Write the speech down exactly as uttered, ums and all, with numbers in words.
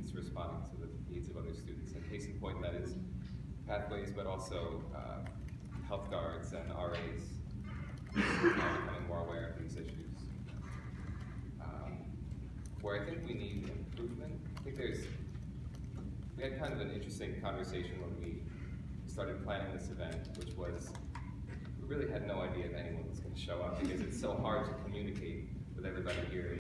students responding to the needs of other students. And case in point, that is Pathways, but also uh, health guards and R As are becoming more aware of these issues. Um, where I think we need improvement, I think there's, we had kind of an interesting conversation when we started planning this event, which was, we really had no idea if anyone was going to show up because it's so hard to communicate with everybody here